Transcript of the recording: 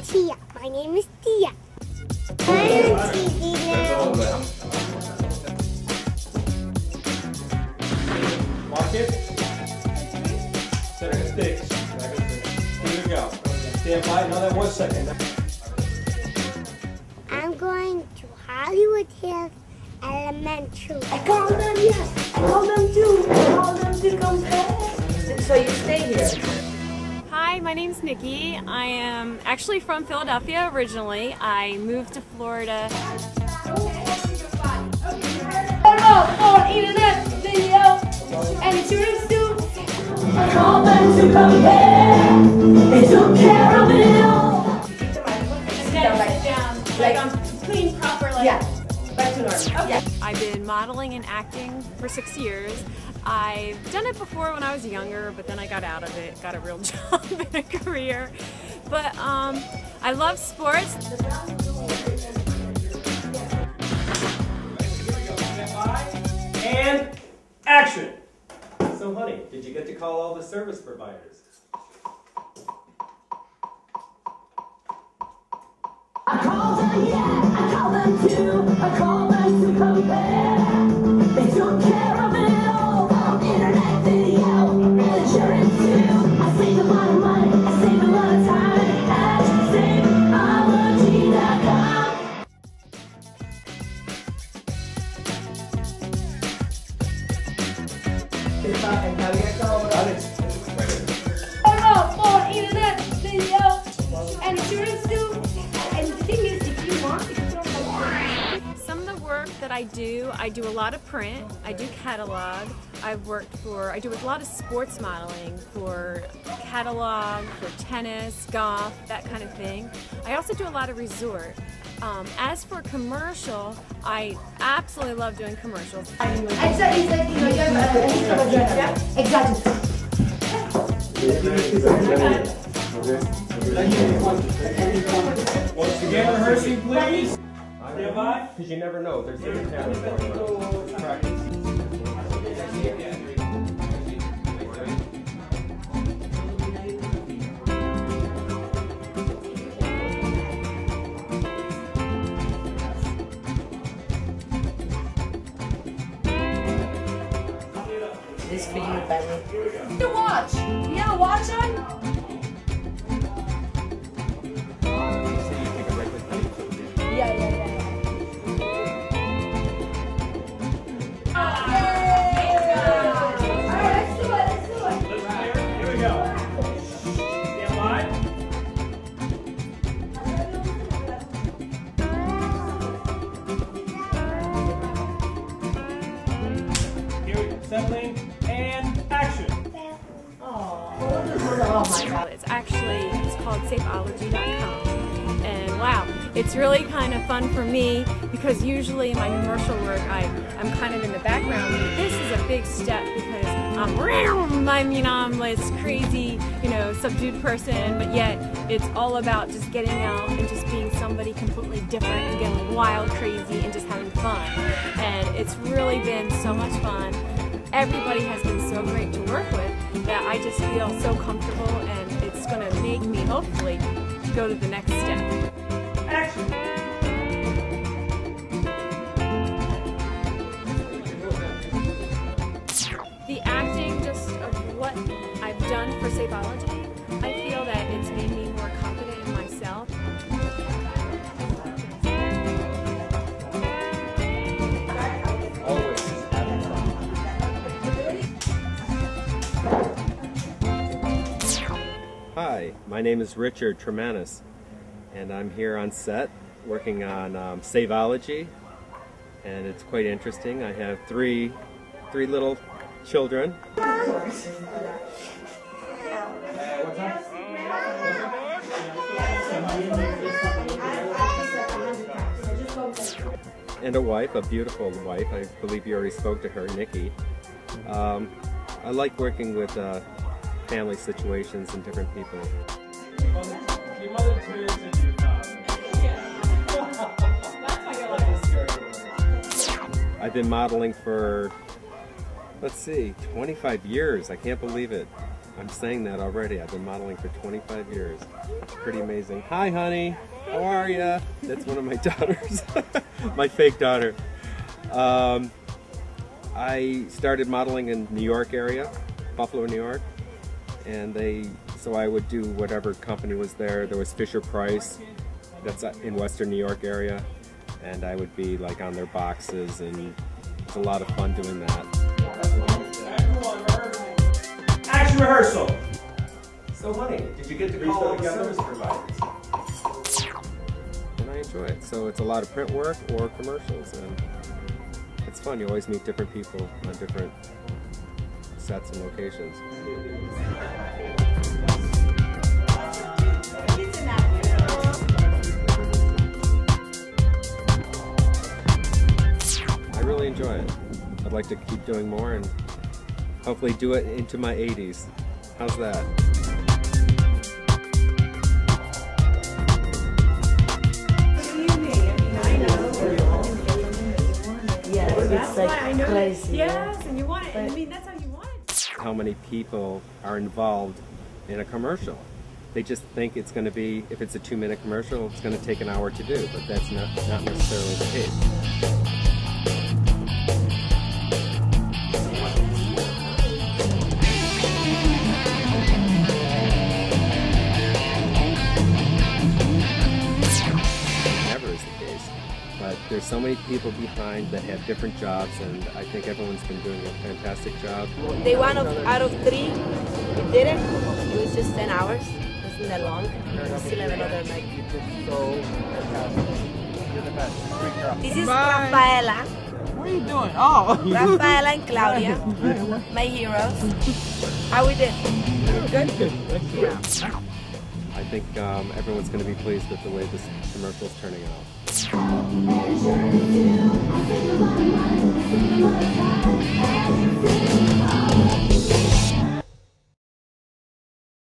Tia. My name is Tia. I'm TV now. Mark it. Set the sticks. Here we go. Stand by. Another 1 second. I'm going to Hollywood Hills Elementary. I called them, yes. I called them too. I called them to come back. So you stay here. Hi, my name's Nikki. I am actually from Philadelphia originally. I moved to Florida. On internet video and insurance too. I called them to come back. They took care of it all. Sit down, like I'm clean, proper, like. Yeah. Back to normal. Okay. Yeah. I've been modeling and acting for 6 years. I've done it before when I was younger, but then I got out of it, got a real job and a career. But I love sports. And action! So honey, did you get to call all the service providers? I called them, yeah, I called them too. I called them to come back. They took care of it all. On internet video and insurance too. I saved a lot of money, I saved a lot of time at SaveOlogy.com. On internet video and insurance too. And the thing is, if you want, if you don't have Some of the work that I do a lot of print, I do catalog, I do a lot of sports modeling for catalog, for tennis, golf, that kind of thing. I also do a lot of resort. As for commercial, I absolutely love doing commercials. Exactly, you know, you have a list of address, yeah? Exactly. Once again, rehearsing, please. Stand by. Because you never know. There's different cameras going on. Practice. This for you, Benny. To watch. You have a watch on? Yeah. Here we go. Stand by. Here we go. Settling and action. Oh my God. It's called SaveOlogy.com. And wow, it's really kind of fun for me because usually in my commercial work I'm kind of in the background. This is a big step because I'm this crazy, subdued person, but yet it's all about just getting out and just being somebody completely different and getting wild, crazy, and just having fun. And it's really been so much fun. Everybody has been so great to work with that I just feel so comfortable, and it's going to make me hopefully go to the next step. Action. The acting just of what I've done for SaveOlogy, I feel that it's made me more confident in myself. Hi, my name is Richard Tremanis, and I'm here on set working on SaveOlogy, and it's quite interesting. I have three little children. And a wife, a beautiful wife. I believe you already spoke to her, Nikki. I like working with family situations and different people. Your mother experienced your I've been modeling for, let's see, 25 years. I can't believe it. I'm saying that already. I've been modeling for 25 years. Pretty amazing. Hi, honey. How are ya? That's one of my daughters. My fake daughter. I started modeling in New York area, Buffalo, New York, and so I would do whatever company was there. There was Fisher Price, that's in Western New York area, and I would be like on their boxes, and it was a lot of fun doing that. Action rehearsal. So honey, did you get to call all the service providers? And I enjoy it. So it's a lot of print work or commercials, and it's fun. You always meet different people on different sets and locations. I really enjoy it. I'd like to keep doing more and hopefully do it into my 80s. How's that? That's why I know crazy. Yes, and you want it. I mean, that's how you want it. How many people are involved in a commercial? They just think it's going to be, if it's a 2-minute commercial, it's going to take an hour to do, but that's not necessarily the case. But there's so many people behind that have different jobs, and I think everyone's been doing a fantastic job. They won out of 3. We did it. It was just 10 hours. It wasn't that long. We still have another like. This is Rafaela. What are you doing? Oh! Rafaela and Claudia, my heroes. How we did? Good? Yeah. I think everyone's going to be pleased with the way this commercial is turning out.